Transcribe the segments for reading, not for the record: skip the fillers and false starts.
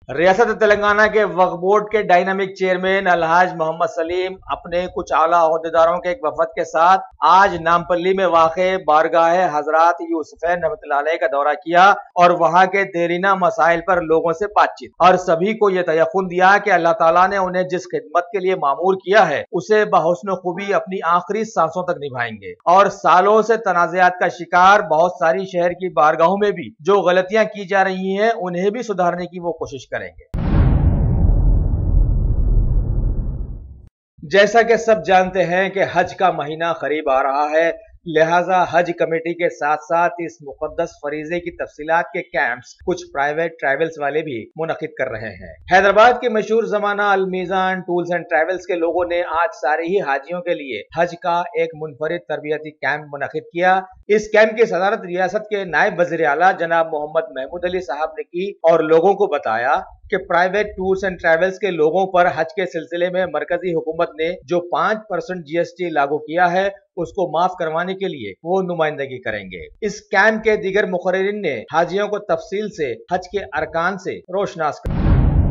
ریاست تلنگانہ کے وقف بورڈ کے ڈائنامک چیئرمین الحاج محمد سلیم اپنے کچھ اعلیٰ عہدیداروں کے ایک وفد کے ساتھ آج نامپلی میں واقع بارگاہ حضرات یوسفین رحمۃ اللہ علیہ کا دورہ کیا اور وہاں کے دیرینہ مسائل پر لوگوں سے بات چیت اور سبھی کو یہ تیقن دیا کہ اللہ تعالیٰ نے انہیں جس خدمت کے لیے مامور کیا ہے اسے بحسن خوبی اپنی آخری سانسوں تک نبھائیں گے، اور سالوں سے تنازعات کا شکار بہت ساری شہر کی بارگاہوں میں بھی جو غلطیاں کی جا رہی ہیں انہیں بھی سدھارنے کی وہ کوشش کریں گے۔ جیسا کہ سب جانتے ہیں کہ حج کا مہینہ قریب آ رہا ہے، لہٰذا حج کمیٹی کے ساتھ ساتھ اس مقدس فریضے کی تفصیلات کے کیمپس کچھ پرائیویٹ ٹریولز والے بھی منعقد کر رہے ہیں۔ حیدرآباد کے مشہور زمانہ المیزان ٹورز اینڈ ٹریولز کے لوگوں نے آج سارے ہی حاجیوں کے لیے حج کا ایک منفرد تربیتی کیمپ منعقد کیا۔ اس کیمپ کی صدارت ریاست کے نائب وزیر اعلیٰ جناب محمد محمود علی صاحب نے کی اور لوگوں کو بتایا کہ پرائیویٹ ٹورز اینڈ ٹریولز کے لوگوں پر حج کے سلسلے میں مرکزی حکومت نے جو 5% GST لاگو کیا ہے اس کو معاف کروانے کے لیے وہ نمائندگی کریں گے۔ اس کیمپ کے دیگر مقررین نے حاجیوں کو تفصیل سے حج کے ارکان سے روشناس کیا۔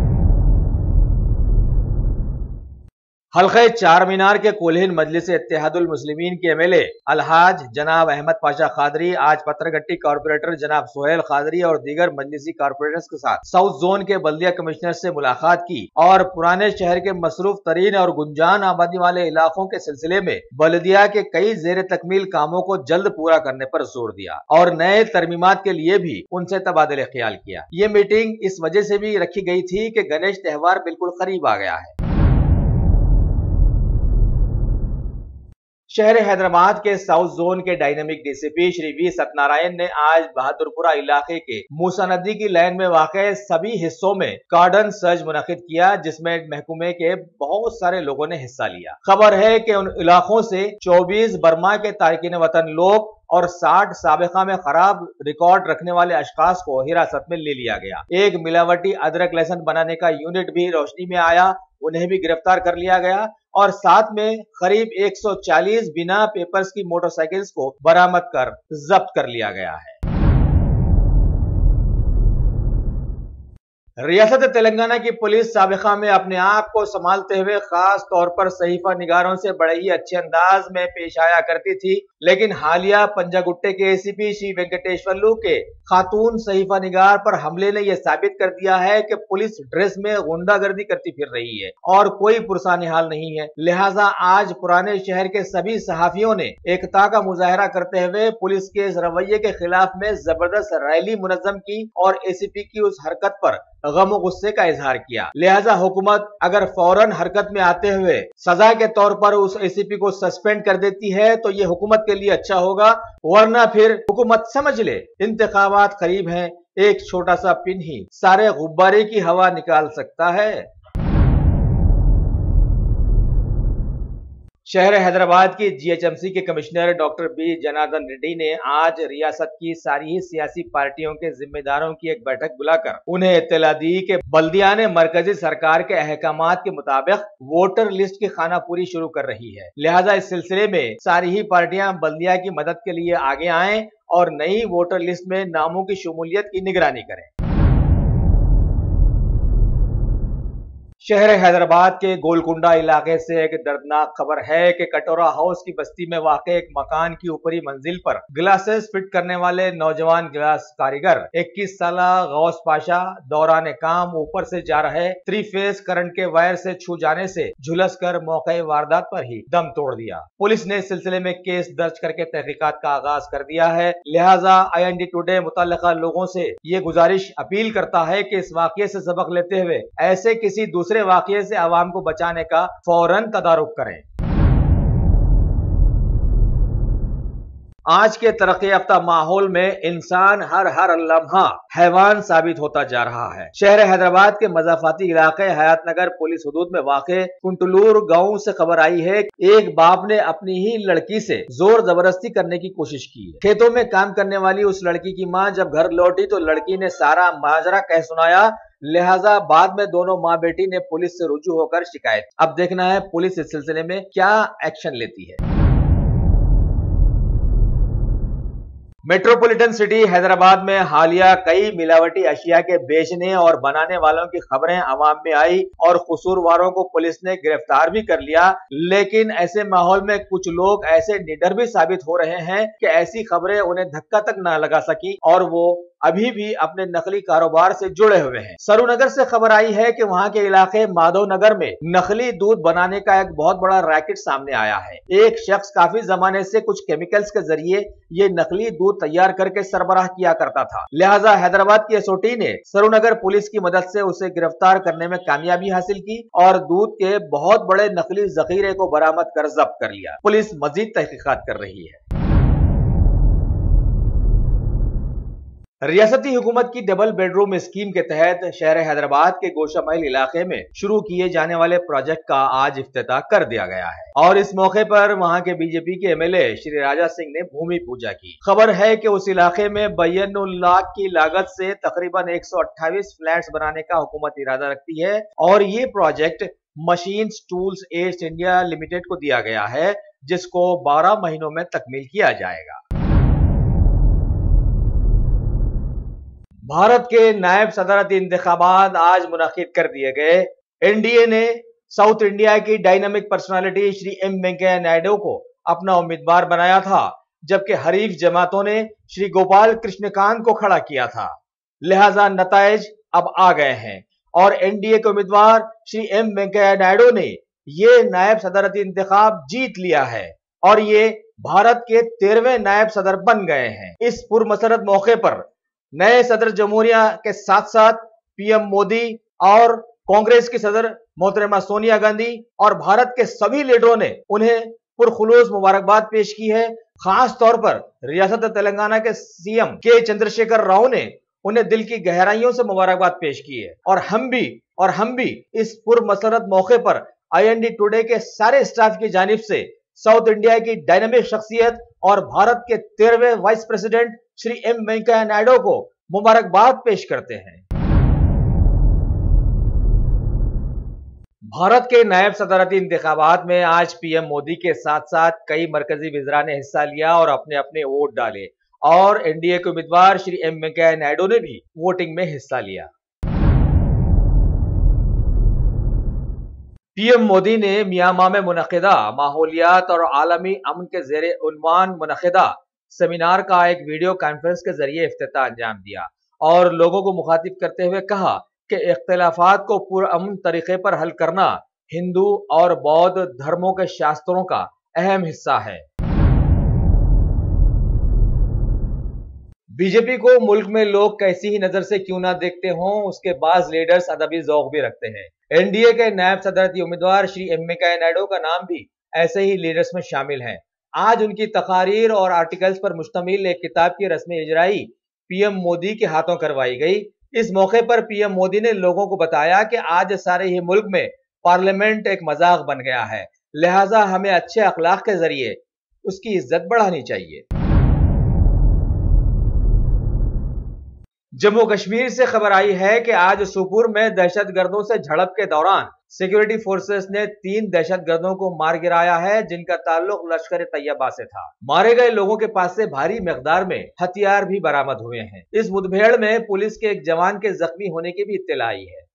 حلقہ چار مینار کے کلہن مجلس اتحاد المسلمین کے MLA الحاج جناب احمد پاشا قادری آج پتھرگٹی کارپوریٹر جناب سہیل قادری اور دیگر مجلسی کارپوریٹرز کے ساتھ ساؤتھ زون کے بلدیہ کمشنر سے ملاقات کی اور پرانے شہر کے مصروف ترین اور گنجان آبادی والے علاقوں کے سلسلے میں بلدیہ کے کئی زیر تکمیل کاموں کو جلد پورا کرنے پر زور دیا اور نئے ترمیمات کے لیے بھی ان سے تبادلہ خیال کیا۔ یہ میٹنگ اس وجہ سے بھی رکھی گئی تھی کہ گنیش تہوار بالکل قریب آ گیا ہے۔ شہر حیدرآباد کے ساؤتھ زون کے dynamic DCP Shri V Satyanarayan نے آج بہادر پورہ علاقے کے موسیٰ ندی کی لائن میں واقع سبھی حصوں میں کارڈن سرچ منعقد کیا، جس میں محکمے کے بہت سارے لوگوں نے حصہ لیا۔ خبر ہے کہ ان علاقوں سے 24 برما کے تارکین وطن لوگ اور 60 سابقہ میں خراب ریکارڈ رکھنے والے اشخاص کو حراست میں لے لیا گیا۔ ایک ملاوٹی ادرک لہسن بنانے کا یونٹ بھی روشنی میں آیا، انہیں بھی گرفتار کر لیا گیا اور ساتھ میں قریب 140 بنا پیپرز کی موٹر سائیکلز کو برآمد کر ضبط کر لیا گیا ہے۔ ریاست تلنگانہ کی پولیس سابقہ میں اپنے آپ کو سنبھالتے ہوئے خاص طور پر صحیفہ نگاروں سے بڑے ہی اچھے انداز میں پیش آیا کرتی تھی، لیکن حالیہ پنجا گٹے کے ACP شری وینکٹیشورلو کے خاتون صحیفہ نگار پر حملے نے یہ ثابت کر دیا ہے کہ پولیس ڈریس میں غنڈہ گردی کرتی پھر رہی ہے اور کوئی پرسان حال نہیں ہے۔ لہٰذا آج پرانے شہر کے سبھی صحافیوں نے ایکتا کا مظاہرہ کرتے ہوئے پولیس کے اس رویے کے خلاف میں زبردست ریلی منظم کی اور ACP کی اس حرکت پر غم و غصے کا اظہار کیا۔ لہٰذا حکومت اگر فوراً حرکت میں آتے ہوئے سزا کے طور پر اس ACP کو سسپینڈ کر دیتی ہے تو یہ حکومت کے لیے اچھا ہوگا، ورنہ پھر حکومت سمجھ لے انتخابات قریب ہیں، ایک چھوٹا سا پن ہی سارے غبارے کی ہوا نکال سکتا ہے۔ شہر حیدرآباد کی GHMC کے commissioner doctor B Janardhan Reddy نے آج ریاست کی ساری ہی سیاسی پارٹیوں کے ذمہ داروں کی ایک بیٹھک بلا کر انہیں اطلاع دی کہ بلدیہ نے مرکزی سرکار کے احکامات کے مطابق ووٹر لسٹ کی خانہ پوری شروع کر رہی ہے، لہٰذا اس سلسلے میں ساری ہی پارٹیاں بلدیہ کی مدد کے لیے آگے آئیں اور نئی ووٹر لسٹ میں ناموں کی شمولیت کی نگرانی کریں۔ شہر حیدرآباد کے گولکنڈہ علاقے سے ایک دردناک خبر ہے کہ کٹورا ہاؤس کی بستی میں واقع ایک مکان کی اوپری منزل پر گلاسز فٹ کرنے والے نوجوان گلاس کاریگر 21 سالہ غوث پاشا دوران کام اوپر سے جا رہے 3 فیز کرنٹ کے وائر سے چھو جانے سے جھلس کر موقع واردات پر ہی دم توڑ دیا۔ پولیس نے اس سلسلے میں کیس درج کر کے تحقیقات کا آغاز کر دیا ہے، لہٰذا IND ٹوڈے متعلقہ لوگوں سے یہ گزارش اپیل کرتا ہے کہ اس واقعے سے سبق لیتے ہوئے ایسے کسی دوسرے واقعے سے عوام کو بچانے کا فوراً تدارک کریں۔ آج کے ترقی یافتہ ماحول میں انسان ہر لمحہ حیوان ثابت ہوتا جا رہا ہے۔ شہر حیدرآباد کے مضافاتی علاقے حیات نگر پولیس حدود میں واقع کنٹلور گاؤں سے خبر آئی ہے کہ ایک باپ نے اپنی ہی لڑکی سے زور زبردستی کرنے کی کوشش کی ہے۔ کھیتوں میں کام کرنے والی اس لڑکی کی ماں جب گھر لوٹی تو لڑکی نے سارا ماجرا کہہ سنایا، لہٰذا بعد میں دونوں ماں بیٹی نے پولیس سے رجوع ہو کر شکایت۔ اب دیکھنا ہے پولیس اس سلسلے میں کیا ایکشن لیتی ہے۔ मेट्रोपॉलिटन सिटी हैदराबाद में हालिया कई मिलावटी अशिया के बेचने और बनाने वालों की खबरें अवाम में आई और कसूरवारों को पुलिस ने गिरफ्तार भी कर लिया। लेकिन ऐसे माहौल में कुछ लोग ऐसे निडर भी साबित हो रहे हैं कि ऐसी खबरें उन्हें धक्का तक न लगा सकी और वो अभी भी अपने नकली कारोबार से जुड़े हुए हैं। सरूनगर से खबर आई है कि वहां के इलाके माधव नगर में नकली दूध बनाने का एक बहुत बड़ा रैकेट सामने आया है। एक शख्स काफी जमाने से कुछ केमिकल्स के जरिए ये नकली दूध तैयार करके सरबराह किया करता था। लिहाजा हैदराबाद की एसओटी ने सरूनगर पुलिस की मदद से उसे गिरफ्तार करने में कामयाबी हासिल की और दूध के बहुत बड़े नकली जखीरे को बरामद कर जब्त कर लिया। पुलिस मजीद तहकीकात कर रही है। रियासती हुकूमत की डबल बेडरूम स्कीम के तहत शहर हैदराबाद के गोशा महल इलाके में शुरू किए जाने वाले प्रोजेक्ट का आज इफ्तिताह कर दिया गया है और इस मौके पर वहां के बीजेपी के एमएलए श्री राजा सिंह ने भूमि पूजा की। खबर है कि उस इलाके में 92 लाख की लागत से तकरीबन 128 फ्लैट्स बनाने का हुकूमत इरादा रखती है और ये project machines tools aids India limited को दिया गया है, जिसको 12 महीनों में तकमील किया जाएगा। भारत के नायब सदरती इंतखाबात आज मुनक्किद कर दिए गए। एनडीए ने साउथ इंडिया की dynamic personality Shri M Venkaiah Naidu को अपना उम्मीदवार बनाया था, जबकि हरीफ जमातों ने श्री गोपाल कृष्णकांत को खड़ा किया था। लिहाजा नताइज अब आ गए हैं और एनडीए के उम्मीदवार श्री एम वेंकैया नायडू ने ये नायब सदरती इंतखाब जीत लिया है और ये भारत के 13वें नायब सदर बन गए हैं। इस पुरमसरत मौके पर नए सदर जमहूरिया के साथ साथ पीएम मोदी और कांग्रेस की सदर मोहतरमा सोनिया गांधी और भारत के सभी लीडरों ने उन्हें पुरखुलूस मुबारकबाद पेश की है। खास तौर पर रियासत तेलंगाना के सीएम के चंद्रशेखर राव ने उन्हें दिल की गहराइयों से मुबारकबाद पेश की है और हम भी इस पुरमसरत मौके पर आईएनडी टुडे के सारे स्टाफ की जानिब से साउथ इंडिया की डायनामिक शख्सियत और भारत के 13वें vice president Shri M Venkaiah Naidu को मुबारकबाद पेश करते हैं। भारत के नायब सदरती इंतखाबात में आज पीएम मोदी के साथ साथ कई मरकजी वज़रा ने हिस्सा लिया और अपने अपने वोट डाले और एनडीए के उम्मीदवार श्री एम वेंकैया नायडू ने भी वोटिंग में हिस्सा लिया। पीएम मोदी ने म्यांमार में मुनक़िदा माहौलियात और आलमी अमन के ज़ेरे उन्वान मुनक़िदा सेमिनार का एक वीडियो कॉन्फ्रेंस के जरिए इफ्तिताह अंजाम दिया और लोगों को मुखातिब करते हुए कहा कि इख्तिलाफात को पुरअमन तरीके पर हल करना हिंदू और बौद्ध धर्मों के शास्त्रों का अहम हिस्सा है। बीजेपी को मुल्क में लोग कैसी ही नजर से क्यों ना देखते हों, उसके बाज़ लीडर्स अदबी ज़ौक़ भी रखते हैं। एनडीए के नायब सदरती उम्मीदवार श्री एम वेंकैया नायडू का नाम भी ऐसे ही लीडर्स में शामिल है। आज उनकी तकारीर और आर्टिकल्स पर मुश्तमिल एक किताब की रस्मी इजराई पीएम मोदी के हाथों करवाई गई। इस मौके पर पीएम मोदी ने लोगों को बताया कि आज सारे ही मुल्क में पार्लियामेंट एक मजाक बन गया है, लिहाजा हमें अच्छे अखलाक के जरिए उसकी इज्जत बढ़ानी चाहिए। जम्मू कश्मीर से खबर आई है कि आज सुपुर में दहशतगर्दों से झड़प के दौरान सिक्योरिटी फोर्सेस ने 3 दहशतगर्दों को मार गिराया है, जिनका ताल्लुक लश्कर तैयबा से था। मारे गए लोगों के पास से भारी मिकदार में हथियार भी बरामद हुए हैं। इस मुठभेड़ में पुलिस के एक जवान के जख्मी होने की भी इत्तला आई है।